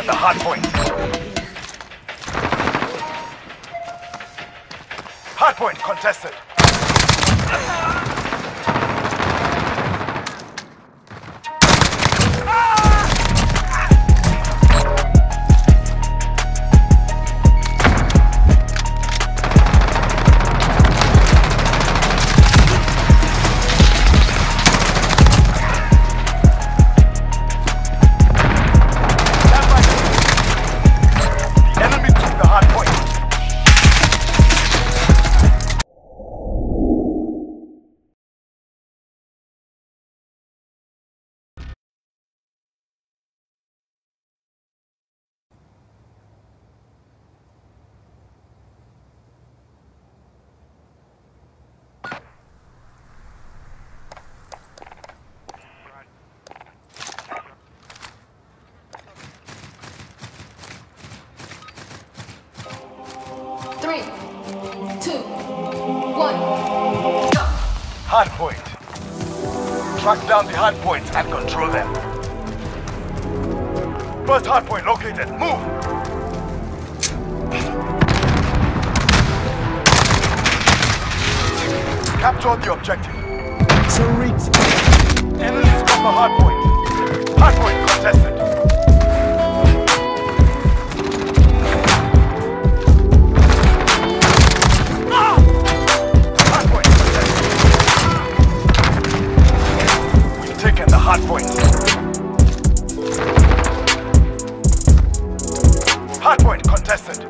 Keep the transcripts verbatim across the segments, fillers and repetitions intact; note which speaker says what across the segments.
Speaker 1: taken the hard point. Hard point contested.
Speaker 2: Three, two, one, go!
Speaker 1: Hard point. Track down the hard points and control them. First hard point located. Move! Capture the objective. Enemies got the hard point. Hard point contested. Hard point. Hard point contested.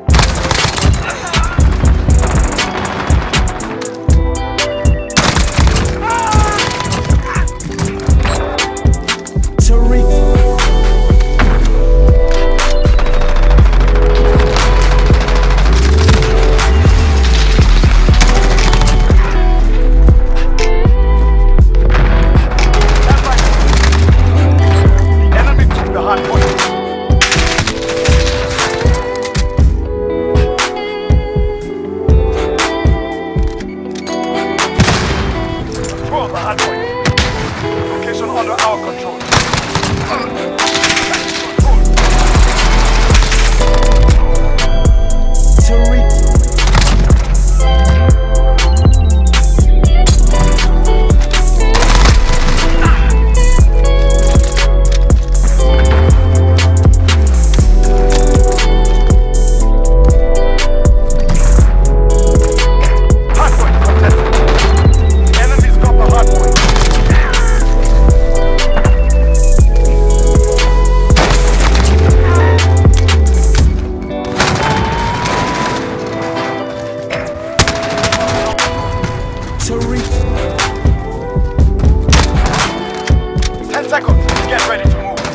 Speaker 1: Ten seconds. Get ready to move.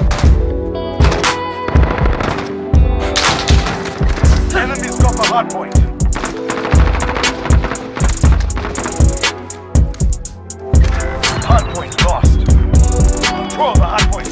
Speaker 1: Enemies got the hard point. Hard point lost. Control the hard point.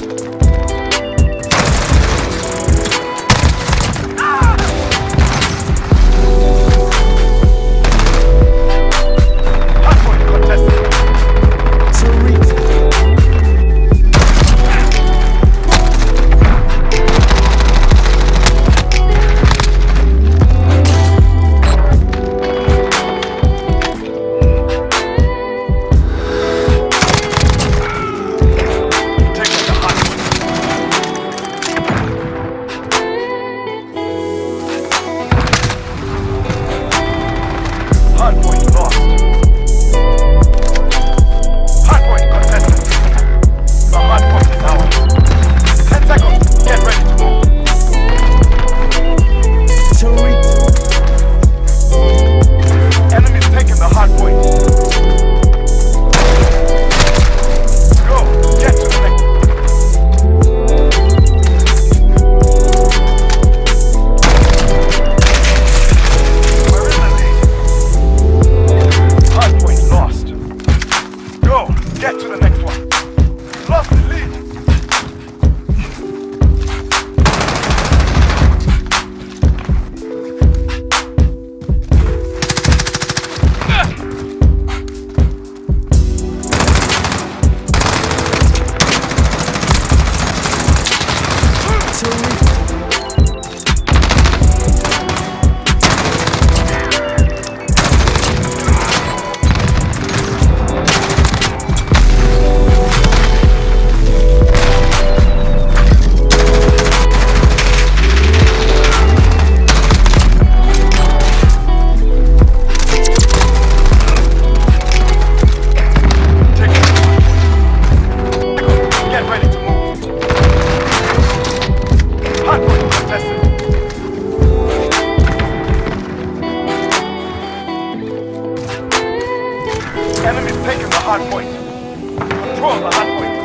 Speaker 1: Enemy's taken the hard point. Control the hard point.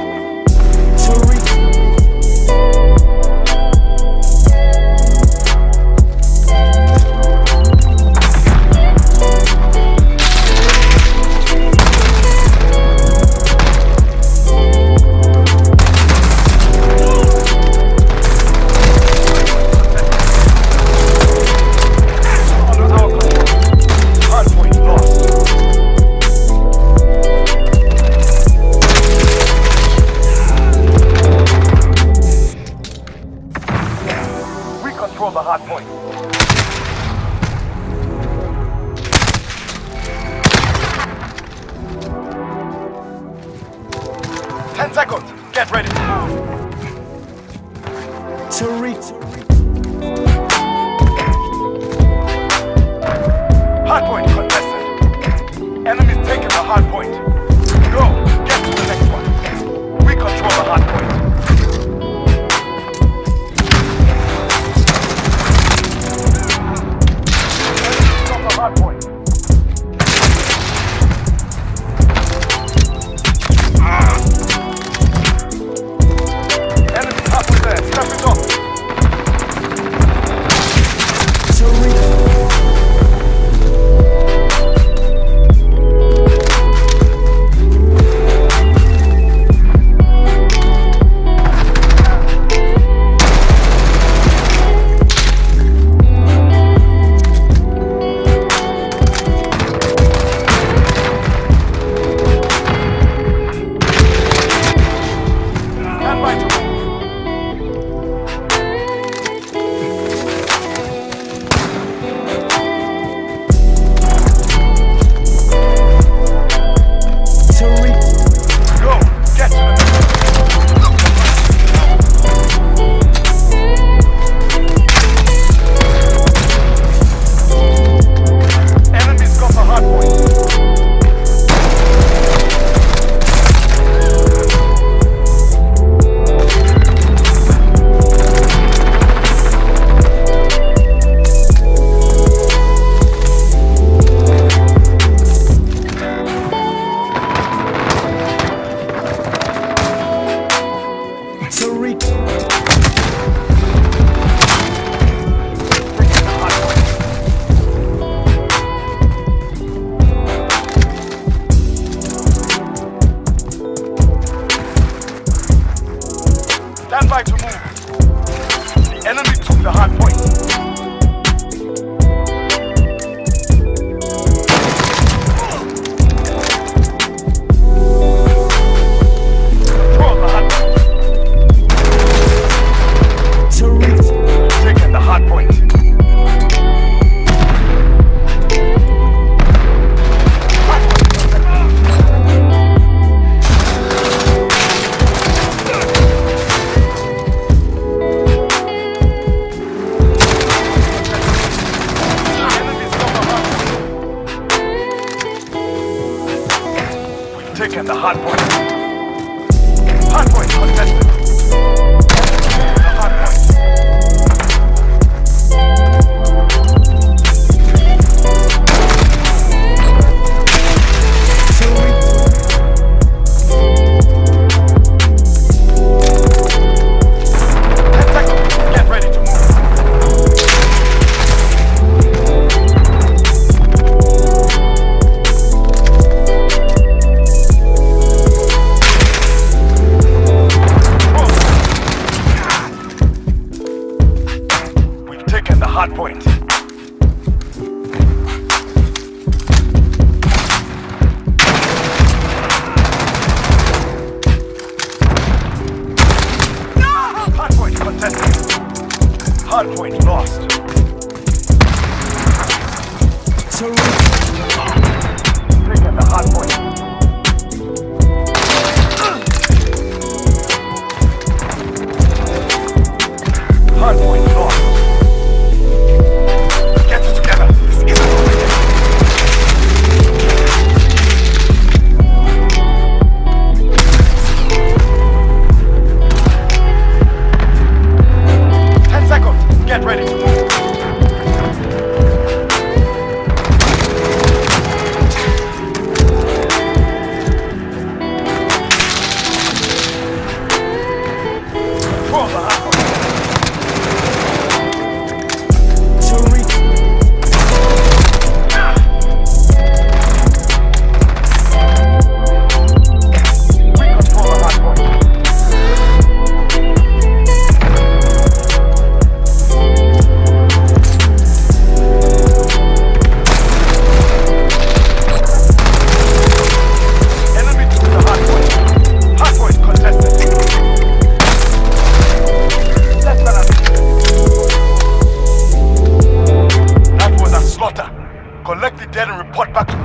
Speaker 1: Control the hard point. Ten seconds. Get ready to move.
Speaker 3: Tariq.
Speaker 1: Hard point contested. Enemies taking the hard point. Go. Get to the next one. We control the hard point. Hard point. Ah. Enemy halfway there. Step it up. Stand by to move. The enemy took the hard point. Control the hard point. Taking the hard point. Taking the hard point. Hard point contested. The hard point. Ten seconds. Get ready to move. The hard point. Hard point contested. Hard point lost. Taking the hard point. Hard point lost. Get ready to move. Report back to